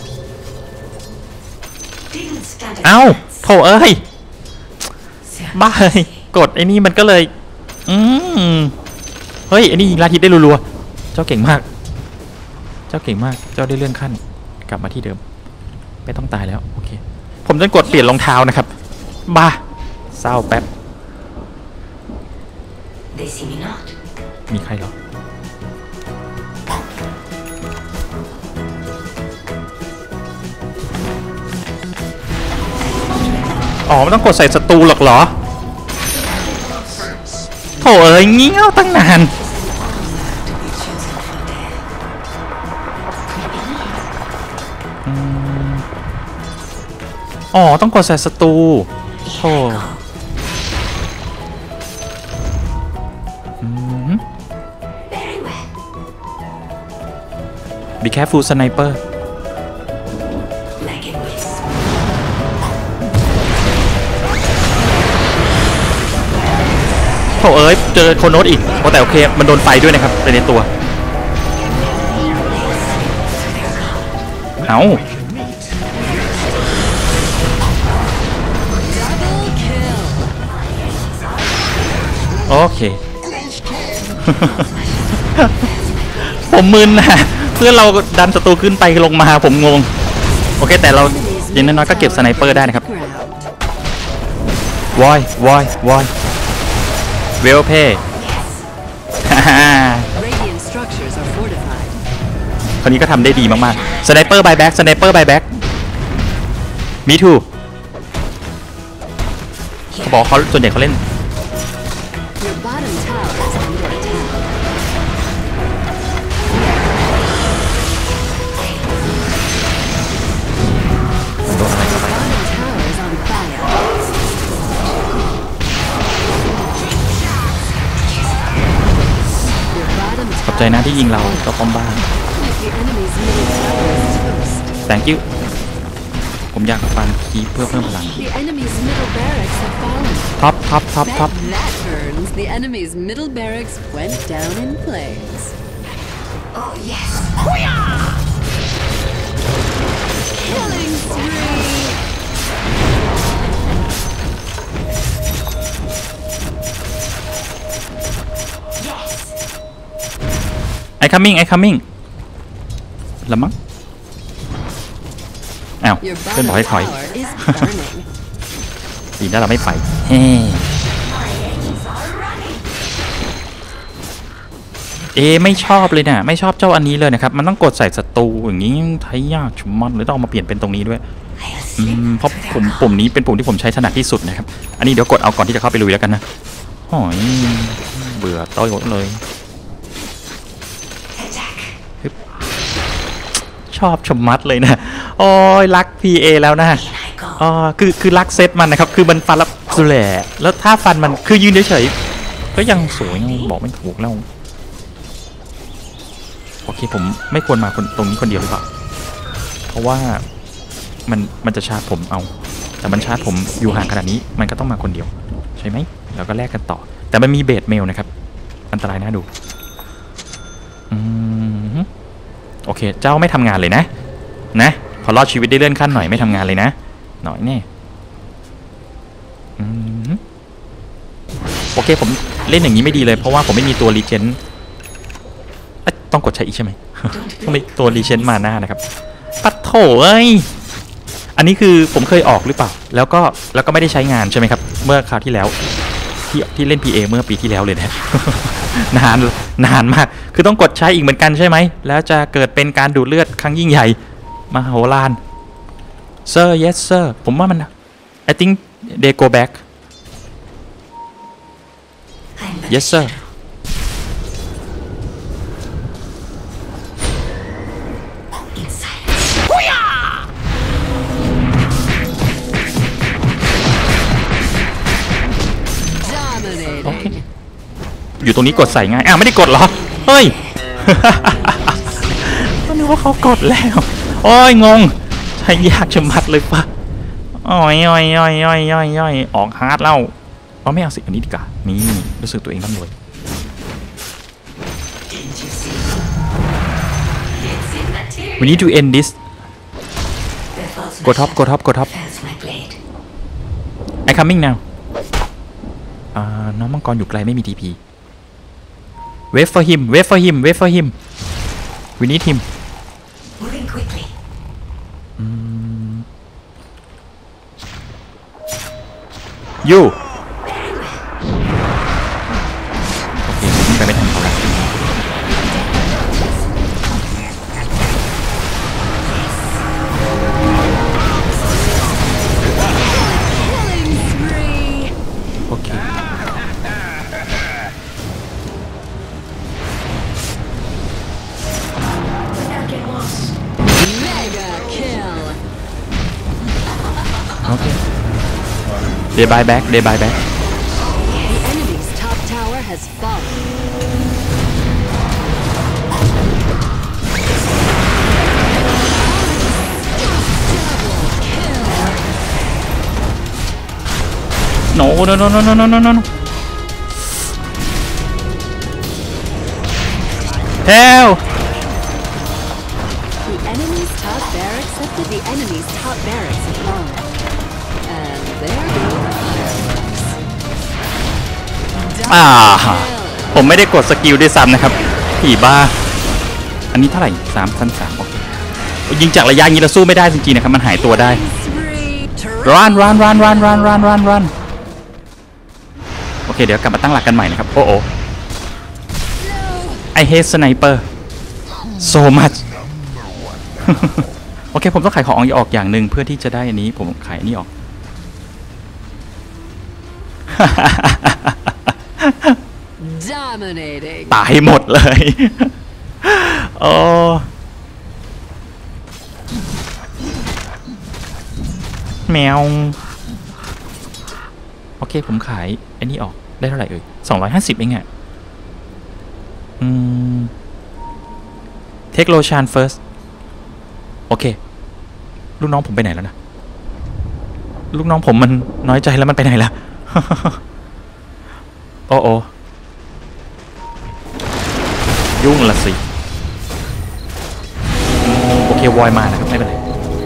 Didn't stand a เอ้า chance. โถเอ้ย So บ้าเลยกดไอ้นี่มันก็เลย เฮ้ยไอ้นี่ยิงลาทิตได้รัวๆเจ้าเก่งมาก เจ้าเก่งมากเจ้าได้เลื่อนขั้นกลับมาที่เดิมไม่ต้องตายแล้วโอเคผมต้องกดเปลี่ยนรองเท้านะครับบ้าเศร้าแป๊บ They see me not. มีใครเหรออ๋อไม่ต้องกดใส่ศัตรูหรอกเหรอโถเอ้ยงี้เง่าตั้งนานอ๋อต้องกดใส่ศัตรูโธ่ Very well. Be careful sniper Like a wisp. โถเอ้ยเจอโคโนสอีกโอ้แต่โอเคมันโดนไฟด้วยนะครับในตัวเอา โอเค ผมมึนนะเพื่อนเราดันศัตรูขึ้นไปลงมาผมงงโอเคแต่เราอย่างน้อยๆก็เก็บสไนเปอร์ได้นะครับวอยวอยวอยเวลเพย์ Radiant structures are fortified. คนนี้ก็ทำได้ดีมากๆสไนเปอร์บายแบ็กสไนเปอร์บายแบ็กมีทูเขาบอกเขาส่วนใหญ่เขาเล่น Your bottom tower is under attack. โดนอะไรเข้าไป Bottom tower is on fire. ขอบใจนะที่ยิงเราเจ้าป้อมบ้าน The enemy's middle tower is toast. thank you ผมอยากฟันคีเพื่อเพิ่มพลัง The enemy's middle barracks have fallen. ท็อปท็อปท็อปท็อป That burns. The enemy's middle barracks went down in flames. Oh yes. Killing spree. Yes. I coming ละมั้งอ้าว Your เพื่อนบอก bottom ให้ถอย tower is burning. ดีนะเราไม่ไปเฮ้ ไม่ชอบเลยนะไม่ชอบเจ้าอันนี้เลยนะครับมันต้องกดใส่ศัตรูอย่างนี้ใช้ยากชุมมันหรือต้องเอามาเปลี่ยนเป็นตรงนี้ด้วย I'll slip. เพราะปุ่มนี้เป็นปุ่มที่ผมใช้ถนัดที่สุดนะครับอันนี้เดี๋ยวกดเอาก่อนที่จะเข้าไปลุยแล้วกันนะโอ้ยเบื่อต้อยหมดเลย Attack. ชอบชมมัดเลยนะโอ้ยรัก PA แล้วนะ In I go. อ๋อคือรักเซตมันนะครับคือมันฟันแล้วสุแหล่แล้วถ้าฟันมันคือยืนเฉยๆก็ยังสวยยังบอกไม่ถูกแล้วโอเคผมไม่ควรมาตรงนี้คนเดียวหรือเปล่าเพราะว่ามันจะชาร์จผมเอาแต่มันชาร์จผมอยู่ห่างขนาดนี้มันก็ต้องมาคนเดียวใช่ไหมแล้วก็แลกกันต่อแต่มันมีเบสเมลนะครับอันตรายน่าดูโอเคเจ้าไม่ทำงานเลยนะขอรอดชีวิตได้เลื่อนขั้นหน่อยไม่ทำงานเลยนะหน่อยแน่โอเคผมเล่นอย่างนี้ไม่ดีเลยเพราะว่าผมไม่มีตัวรีเจนต้องกดใช้อีกใช่ไหม ต้องมีตัวรีเจนมาหน้านะครับปัดโถเอ้ยอันนี้คือผมเคยออกหรือเปล่าแล้วก็ไม่ได้ใช้งานใช่ไหมครับเมื่อคราวที่แล้วที่เล่น PA เมื่อปีที่แล้วเลยนะ นานมากคือต้องกดใช้อีกเหมือนกันใช่ไหมแล้วจะเกิดเป็นการดูดเลือดครั้งยิ่งใหญ่มโหฬาร Sir yes sir ผมว่ามัน I think they go back I'm but yes sir inside. Dominating. อยู่ตรงนี้กดใส่ง่ายไม่ได้กดเหรอเฮ้ย ก็นึกว่าเขากดแล้วโอ้ยงงใช้ยากชะมัดเลยปะอ้อยออกฮาร์ดแล้วไม่เอาสิอันนี้ดีกว่านี่รู้สึกตัวเองร่ำรวย Didn't you see? we need to end this Befalls go my top go top go top Fells my blade. I coming now น้องมังกรอยู่ไกลไม่มี TP wait for him wait for him wait for him we need him Moving quickly. you โอเคผมไปไม่ทันเขาแล้ว Killing spree. โอเค Mega kill. โอเค they buy back they buy back The enemy's top tower has fallen. no no no no no no no no help The enemy's top barracks have the enemy's top barracks have fallen. And there go the fireworks. ผมไม่ได้กดสกิลด้วยซ้ำนะครับผีบ้าอันนี้เท่าไหร่3,300โอเคยิงจากระยะนี้เราสู้ไม่ได้จริงๆนะครับมันหายตัวได้ Spree. run run run run run run run run โอเคเดี๋ยวกลับมาตั้งหลักกันใหม่นะครับโอ้โอ้ I hate sniper so much โอเคผมต้องขายของออกอย่างหนึ่งเพื่อที่จะได้อันนี้ผมขายอันนี้ออก Dominating. ตายหมดเลยโอ้แมวโอเคผมขายไอ้นี่ออกได้เท่าไหร่เอ่ย250เองอะTake Roshan first โอเคลูกน้องผมไปไหนแล้วนะลูกน้องผมมันน้อยใจแล้วมันไปไหนละ โอ้โอยุ่งละสิโอเควอยมานะครับไม่เป็นไร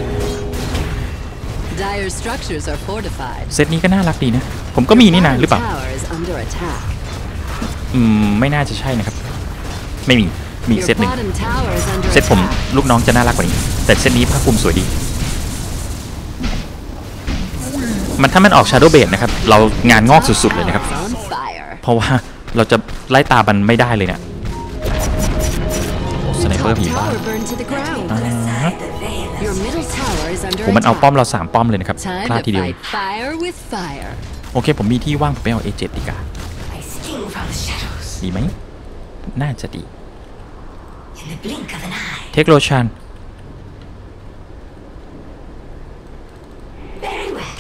Dire structures are fortified. เซตนี้ก็น่ารักดีนะผมก็มีนี่นะหรือเปล่า Tower is under attack. ไม่น่าจะใช่นะครับไม่มีอีก Your เซตหนึ่ง bottom tower is under เซตผม attack. ลูกน้องจะน่ารักกว่านี้แต่เซตนี้ผ้าคลุมสวยดีมันถ้ามันออก Shadow Blade นะครับเรางานงอกสุดๆเลยนะครับ On fire. เพราะว่าเราจะไล่ตามมันไม่ได้เลยเนี่ยสไนเปอ Top ร์ผีบ้า tower burned to the ground. Aside the veil. Your middle tower is under ผมมันเอาป้อม attack. เรา3ป้อมเลยนะครับพลาด Time ที to เดียว fight fire with fire. โอเคผมมีที่ว่างผมไปเอา A7 ดีกว่า I sting from the shadows. ดีไหมน่าจะดี In the blink of an eye. เทคโรชัน Very well.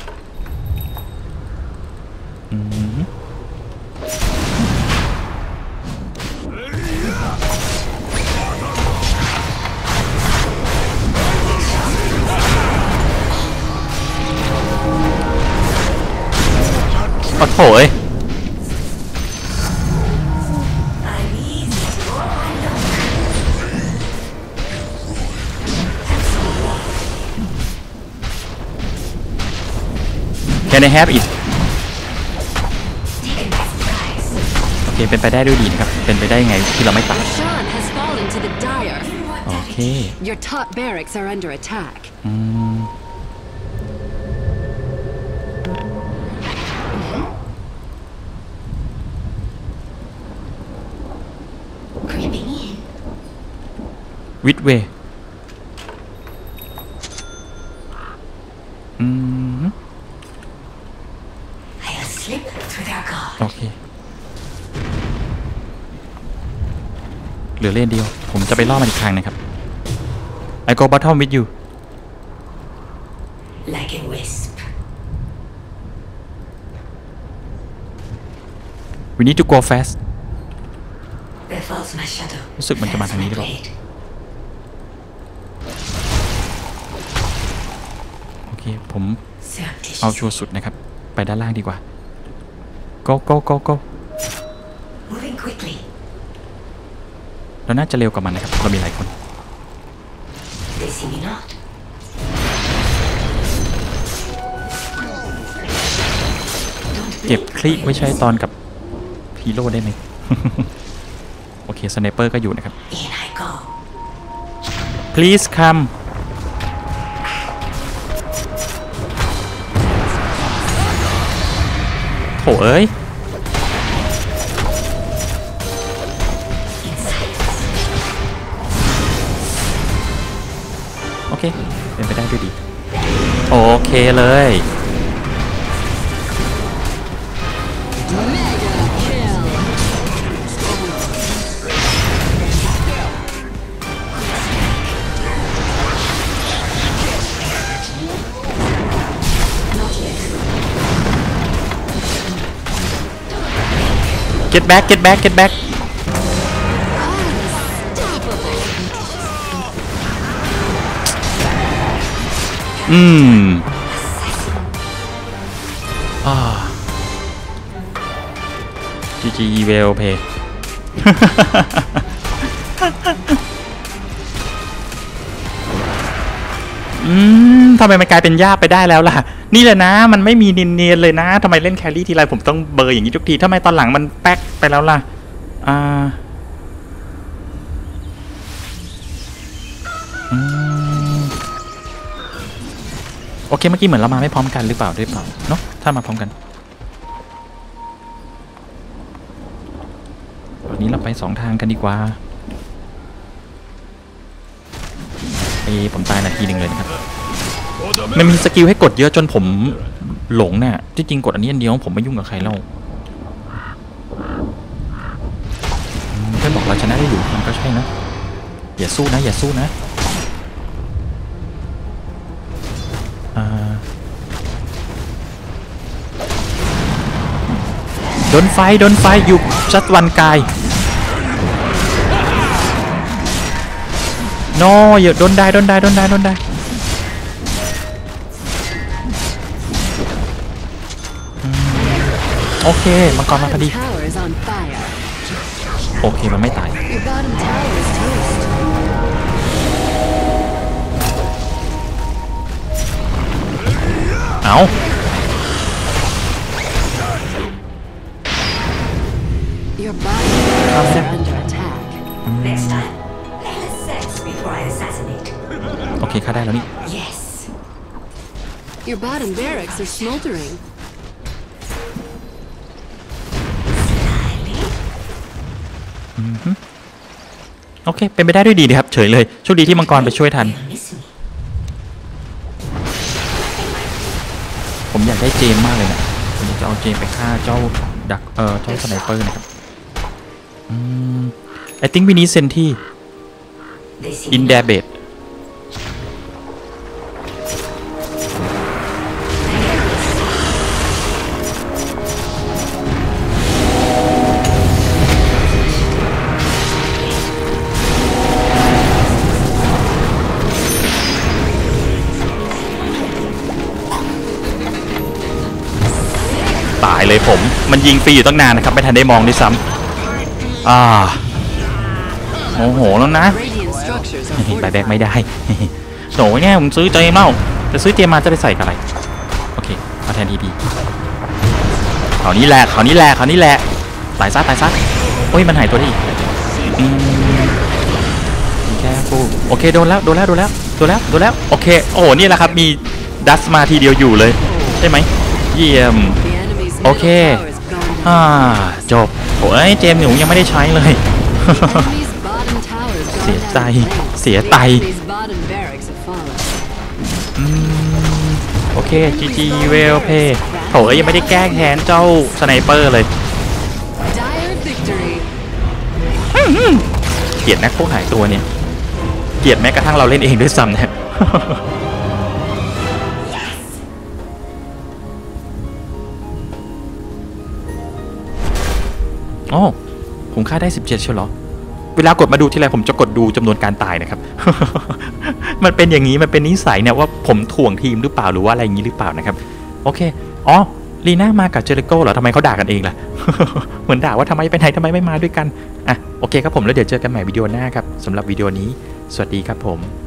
โอ้โถเอ้ย I'm easy to overlook. Can I have it Taken by surprise. โอเคเป็นไปได้ด้วยดีนะครับเป็นไปได้ยังไงที่เราไม่ตาย Shan has fallen to the dire. โอเค Your top barracks are under attack. 'Creeping in. วิดเวย์ I'll slip through their guard. โอเคเหลือเลนเดียวผมจะไปล่อมันอีกครั้งนะครับ I go bottom with you Like a wisp. we need to go fast Befalls my shadow. รู้สึกมันจะมา Fells ทาง my นี้หรือเปล่า blade. โอเคผม Surreptitious. เอาชัวร์สุดนะครับไปด้านล่างดีกว่า go go go go Moving quickly. เราน่าจะเร็วกว่ามันนะครับเรามีหลายคน They see me not. เก็บคลิปไว้ใช้ตอนกับฮีโร่ได้ไหม โอเคสไนเปอร์ก็อยู่นะครับ In I go. please come โถเอ้ย โอเค เป็นไปได้ด้วยดี โอเคเลย get back get back get back GG well play ทำไมมันกลายเป็นหญ้าไปได้แล้วล่ะนี่แหละนะมันไม่มีเนียนๆเลยนะทำไมเล่นแครี่ทีไรผมต้องเบอร์อย่างนี้ทุกทีทำไมตอนหลังมันแป๊กไปแล้วล่ะโอเคเมื่อกี้เหมือนเรามาไม่พร้อมกันหรือเปล่าเนาะถ้ามาพร้อมกันวันนี้เราไป2ทางกันดีกว่าผมตายนาทีหนึ่งเลยนะครับมันมีสกิลให้กดเยอะจนผมหลงเนี่ยที่จริงกดอันนี้อันเดียวผมไม่ยุ่งกับใครเล่าเพื่อนบอกเราชนะได้อยู่มันก็ใช่นะอย่าสู้นะอย่าสู้นะโดนไฟอยู่จัดวันกายโนอย่าโดนได้โอเคมังกรมาพอดีโอเคมันไม่ตายเอา Your body barracks are under attack. Next time, less sex before I assassinate. โอเคฆ่าได้แล้วนี่ Yes. Your bottom barracks are smoldering. โอเคเป็นไปได้ด้วยดีนะครับเฉยเลยโชคดีที่มังกรไปช่วยทัน Listen. ผมอยากได้เจมมากเลยนะผมจะเอาเจมไปฆ่าเจ้าดักเจ้าสไนเปอร์นะครับI think we need Senti They see in me their bed ตายเลยผมมันยิงฟรีอยู่ตั้งนานนะครับไม่ทันได้มองด้วยซ้ำโอ้โหแล้วนะ Radiant structures are ไปแบก fortified. ไม่ได้ โหเนี่ยผมซื้อเจมเล่าจะซื้อเจมมาจะไปใส่กับอะไรโอเคมาแทนทีดีเขานี้แหละตายซะโอ้ยมันหายตัวได้อีกแค่ฟูโอเคโดนแล้วโอเคโอ้โหนี่แหละครับมีดัสมาทีเดียวอยู่เลยใช่ไหมเยี่ยม The enemy's middle Okay. tower is gone down. จบโอ้ยเจมหนูยังไม่ได้ใช้เลย Enemy's bottom tower is เสีย gone ใจ down in flames. เสีย The ใจ enemy's bottom barracks have fallen. โอเค GG well play โถยังไม่ได้แก้แค้นเจ้าสไนเปอร์เลย Dire victory. เกลียดนักพวกหายตัวเนี่ยเกลียดแม้กระทั่งเราเล่นเองด้วยซ้ำเนี่ย โอ้ผมฆ่าได้17เชียวเหรอเวลากดมาดูทีไรผมจะกดดูจำนวนการตายนะครับ มันเป็นอย่างนี้มันเป็นนิสัยเนี่ยว่าผมถ่วงทีมหรือเปล่าหรือว่าอะไรอย่างนี้หรือเปล่านะครับโอเคอ๋อลีน่ามากับเจริโก้เหรอทำไมเขาด่ากันเองล่ะ เหมือนด่าว่าทำไมไปไหนทำไมไม่มาด้วยกันอ่ะโอเคครับผมแล้วเดี๋ยวเจอกันใหม่วิดีโอหน้าครับสำหรับวิดีโอนี้สวัสดีครับผม